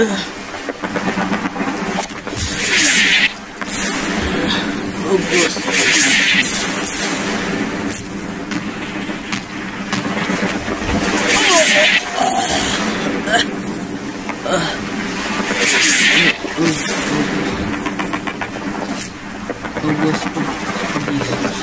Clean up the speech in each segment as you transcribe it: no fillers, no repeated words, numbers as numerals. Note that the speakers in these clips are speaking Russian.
О, Господи. О, Господи Иисус.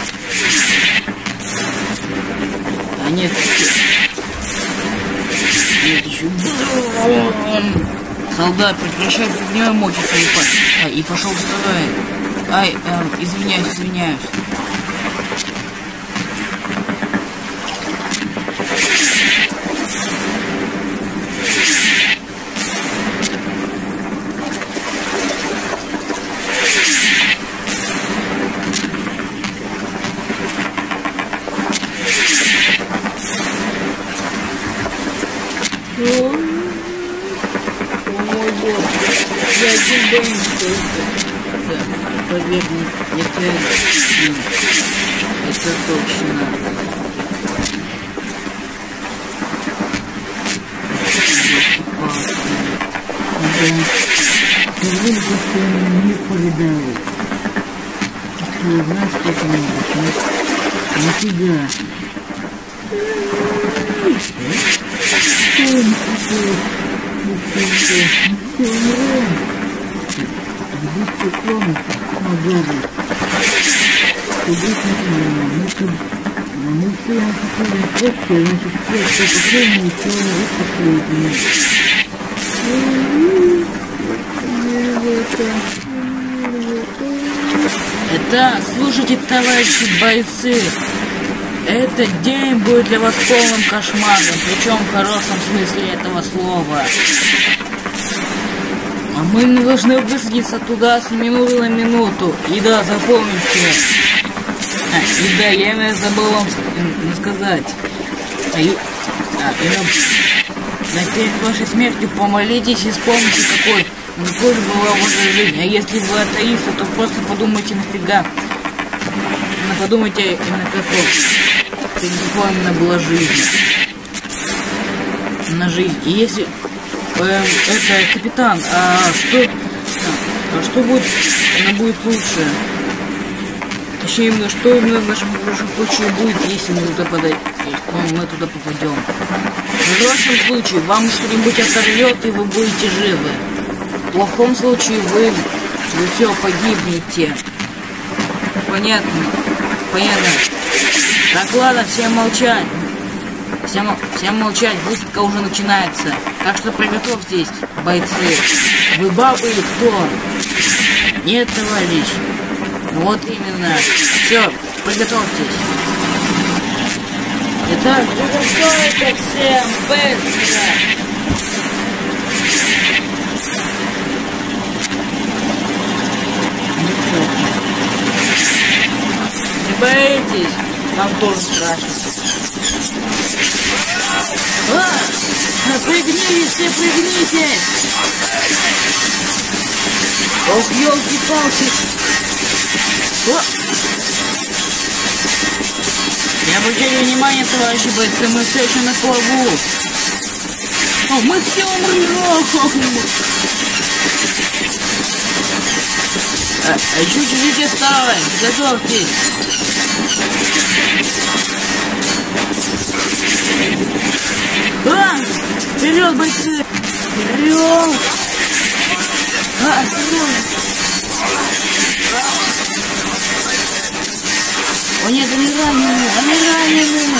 А нет, еще. Солдат, прекращай фигнёй мочиться и пошел вставай. Ай, извиняюсь. О мой Бог, я один боюсь только. Да, поверь мне, это точно. Впервые просто не повидал. Ты знаешь, как-нибудь, нифига. Это, слушайте, товарищи бойцы, этот день будет для вас полным кошмаром, причем в хорошем смысле этого слова. А мы должны высадиться туда с минуты на минуту. И да, запомните. И да, я забыл вам сказать. Перед вашей смертью помолитесь и вспомните, какой же была ваша жизнь. А если вы атеисты, то просто подумайте нафига. Подумайте именно какой именно была жизнь. На жизнь. И если... это капитан, что будет? Она будет лучше. Точнее, именно что именно в нашем случае будет, если мы туда попадем. В хорошем случае вам что-нибудь оторвет, и вы будете живы. В плохом случае вы все погибнете. Понятно? Так, ладно, всем молчать. Всем молчать, высадка уже начинается. Так что приготовьтесь, бойцы. Вы бабы или кто? Нет, товарищ. Вот именно. Все, приготовьтесь. Итак, приготовьтесь всем быстро. Не боитесь? Вам тоже страшно. Пригнитесь, все пригнитесь! Ох, елки-палки! Не обращайте внимания, товарищи бойцы, мы все еще на плаву. О, мы все умрем! Еще чуть-чуть осталось, готовьтесь! Вперед, бойцы! Вперед! Вперед! О нет, они ранены!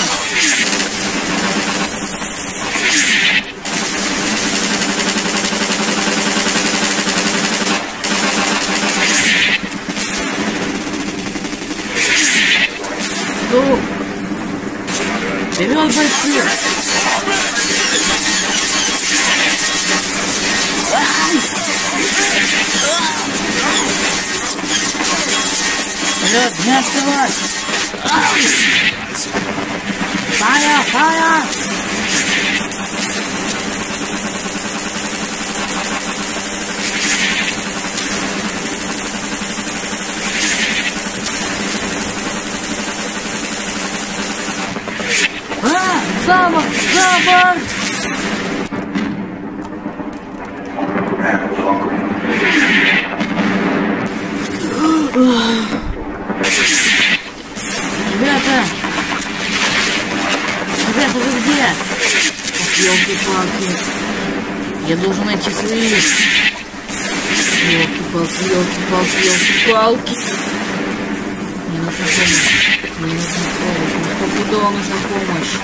Вперед, бойцы! Вперед, не отставать! Фая! Запах! Ребята, вы где? Ёлки-палки. Я должен найти своих. Ёлки-палки. Мне нужна помощь. Мне стопудово нужна помощь.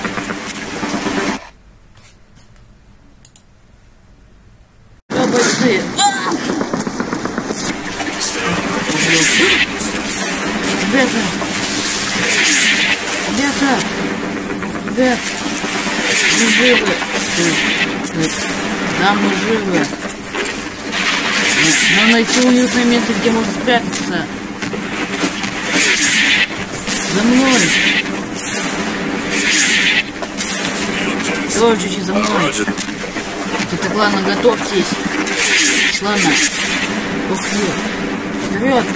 Да, бойцы. Ребят, мы живы. Да, мы живы. Надо найти уютное место, где можно спрятаться. За мной. Давай чуть-чуть за мной. Так, ладно, готовьтесь. Ладно. Ух ты. Вперед.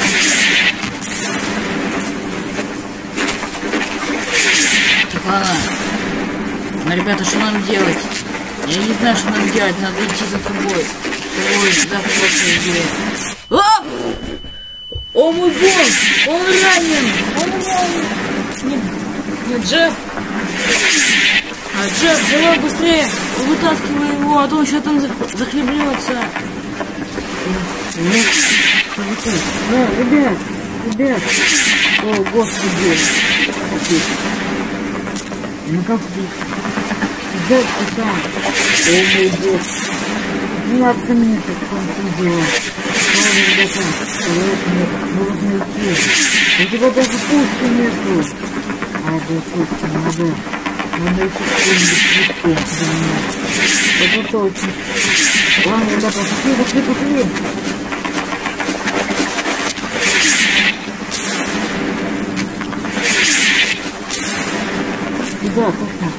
Так, ладно. Ну, ребята, что нам делать? Я не знаю, что нам делать. Надо идти за тобой. Ой, да, хорошая идея. А! О мой бог! Он ранен! Нет, Джефф! Джефф, давай быстрее! Вытаскивай его, а то он сейчас там захлебнется. Да, ребят! О, господи! Ну как ты? Джефф, ты там? О мой бог! 12 минут, как он делал. Ребята, нужно идти. У тебя даже пушки нету. Надо пушки, надо идти какой-нибудь цветком. Это точно. Ладно, ребята, пошли. Да, точно.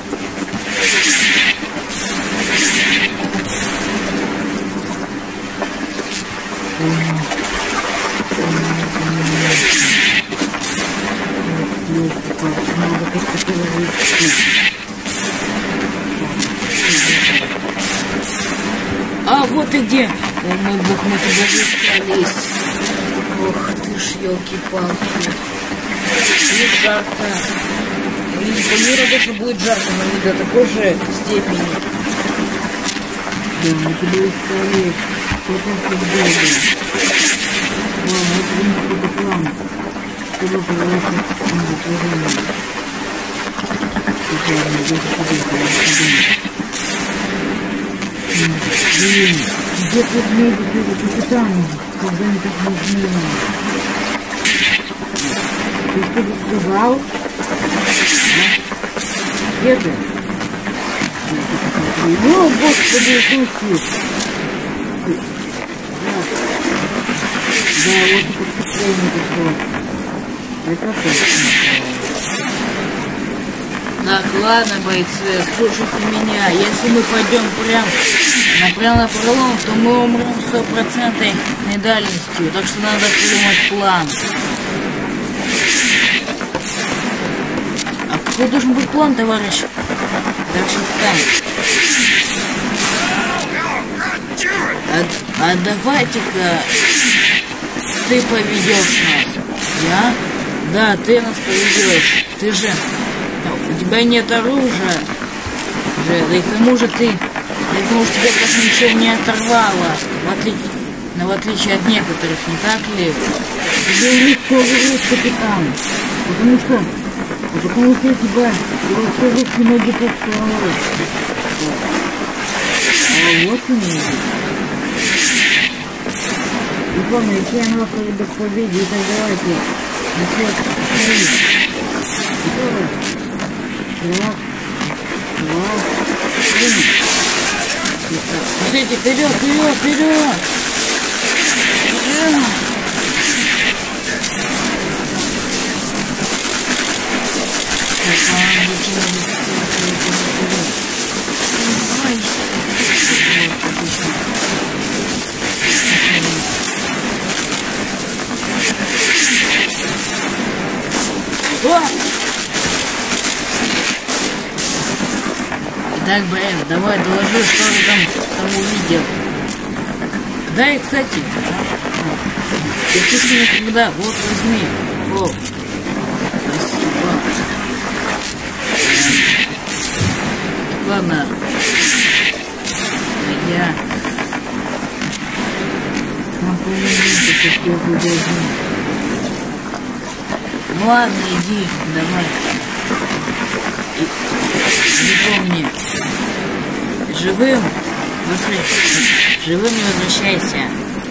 А, вот ты где! О мой бог, мы туда же искались. Ох ты ж, елки-палки. И жарко. И по миру тоже будет жарко, но не до такой же степени. Да, мы туда искали. Что-то долго. Ладно, это не какой-то план. Чтобы проводить движение. Блин, где тут медики, капитан, когда они так нужны? Ты что-то сказал? Где ты? О, господи, Иисус! Да, вот это впечатление пришло. Это точно. Так, ладно, бойцы, слушайте меня. Если мы пойдем прям на пролом, то мы умрем 100% дальностью. Так что надо придумать план. А какой должен быть план, товарищ? Так что так. А давайте-ка ты поведешь нас. Я? Да, ты нас поведешь. Ты же... У тебя нет оружия. Да и к тому же тебя даже ничего не оторвало. В отличие от некоторых, не так ли? Тебе легко говорить, капитан. Потому что я тебя вообще руки ноги поцеловал. А вот и не. И помню, если я могу приведу к победе, и так давайте. Смотрите, вперед! Итак, Брэм, давай доложи, что ты там увидел. Да, и кстати, ты никогда, вот возьми. О, спасибо. Ладно. Я могу увидеть, как я буду. Ну ладно, иди, давай. И помни, живым, живым не возвращайся.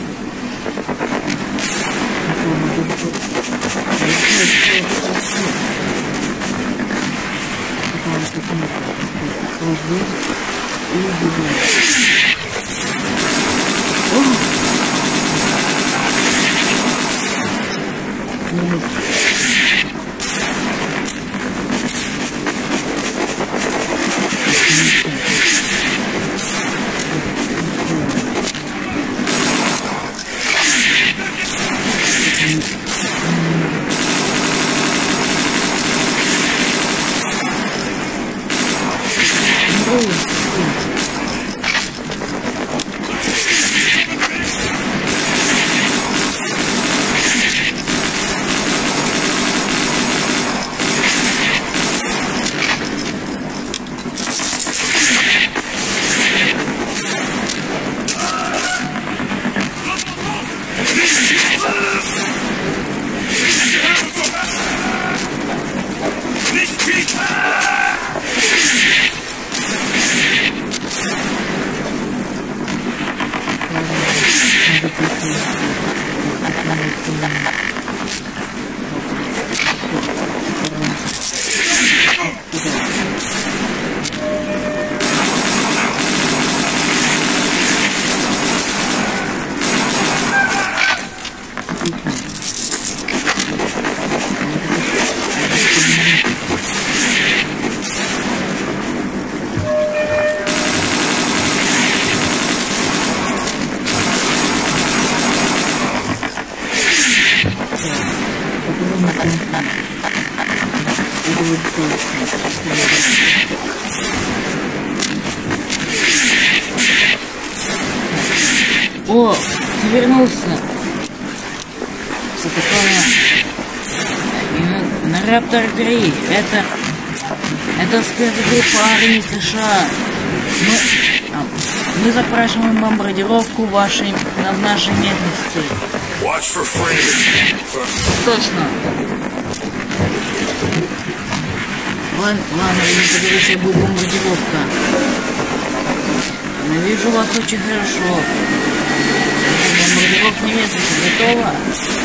О, ты вернулся. Что такое? На Раптор 3. Это спецгруппа армии США. Мы запрашиваем бомбардировку в нашей местности. Точно. Ладно, не подивися, будет бомбардировка. Но вижу вас очень хорошо. Бомбардировка местности готова?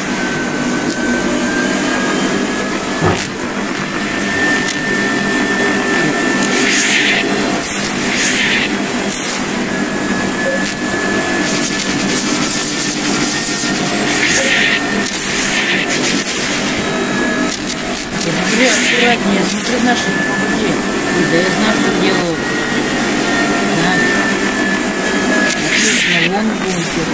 Аккуратнее, смотри наши пути. Да я знаю, что делаю. Так. Отлично, вон бункер.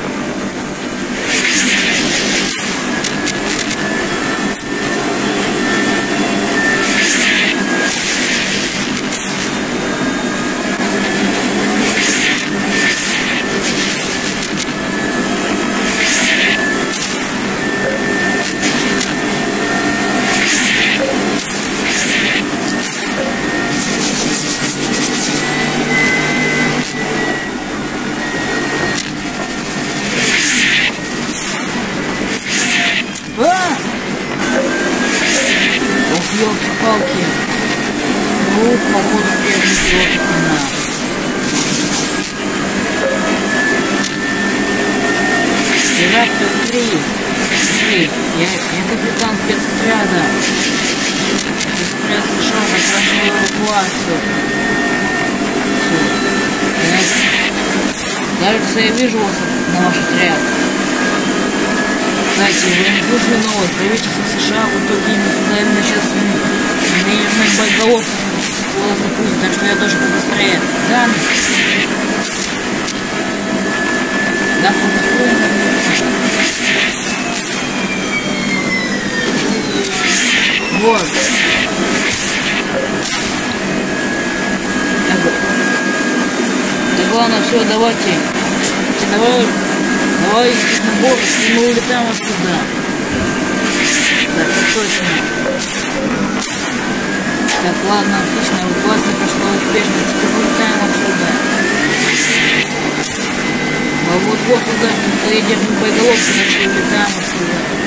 Елки-палки. Ну, походу, первый пилот она. Раптор 3. Я капитан спецотряда. Спецотряд США запрашивает эвакуацию. Кажется, я вижу вас на ваш отряд. Кстати, вы не слышали новость? Правительство США в итоге не создали сейчас ядерных боеголовок запустить, так что я должен побыстрее. Да? Да, побыстрее. Вот. Так, главное, все, давайте. Давай Давай набор, и мы улетаем отсюда. Так, это точно. Так, ладно, отлично, эвакуация прошла успешно, теперь улетаем отсюда. А вот сюда, я держу боеголовку, так что улетаем отсюда.